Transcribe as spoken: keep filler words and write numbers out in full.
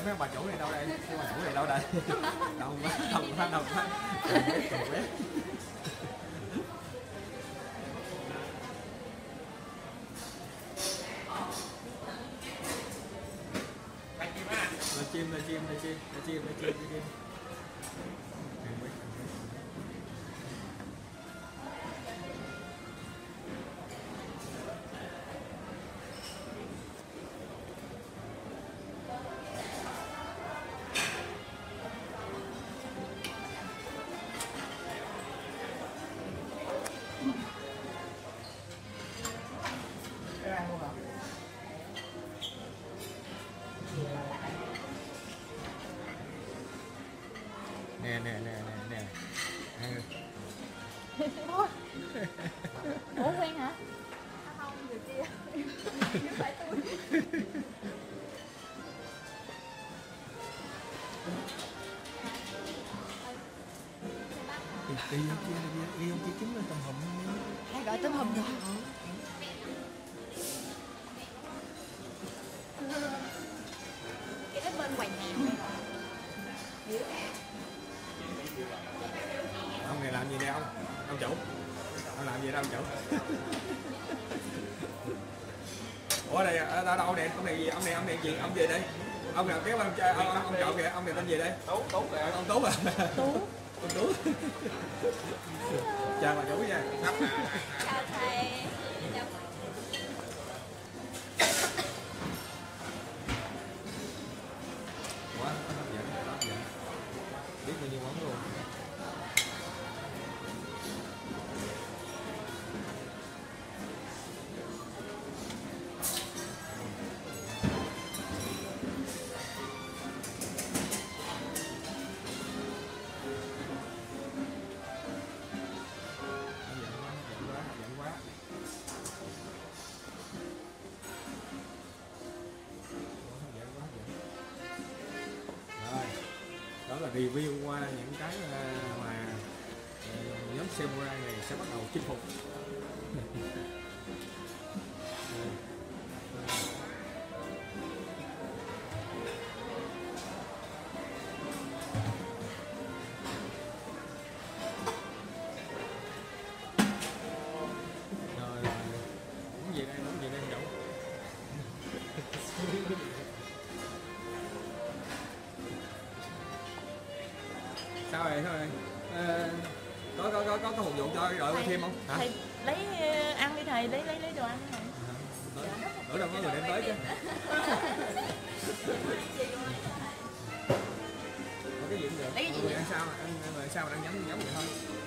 mấy bà chủ này đâu đây? Mấy bà chủ này đâu đây? Đâu quá, đâu quá, đâu quá. Còn bé. Là chim, là chim, là chim, là chim, là chim, là chim. Nè nè nè nè nè. Ủa quen hả? Không, người kia. Chứ phải tôi. Đi đi kia đi đi ông kia kiếm lên tầm hùm. Hay gọi tôm hùm rồi. Cái đó bên quầy mèo. Ông này làm gì đây ông? Ông chủ. Ông làm gì đây ông chủ? Ủa đây ở đâu nè? Ông này gì? Ông này ông này gì? Ông gì đây? Ông nào kéo ông chơi ông ông, ông trộn kìa, ông này tên gì đây? Tú, Tú kìa. Ông Tú à? Tú. Ông Tú. Chào bà chủ nha. Chào thầy. Chào. Quá hấp dẫn, hấp dẫn. Biết bao nhiêu món luôn. Đó là review qua những cái mà nhóm samurai này sẽ bắt đầu chinh phục. Rồi rồi, muốn gì đây, muốn gì đây Dũng? Sao rồi, sao rồi? À, có có có có có phục vụ cho đội qua thêm không? Hả? Thầy lấy uh, ăn đi thầy, lấy lấy lấy đồ ăn thầy. Bữa đâu có người đem tới chứ. Có cái gì cũng được. Lấy cái gì? Người ăn sao mà ăn người sao mà ăn giống giống vậy thôi.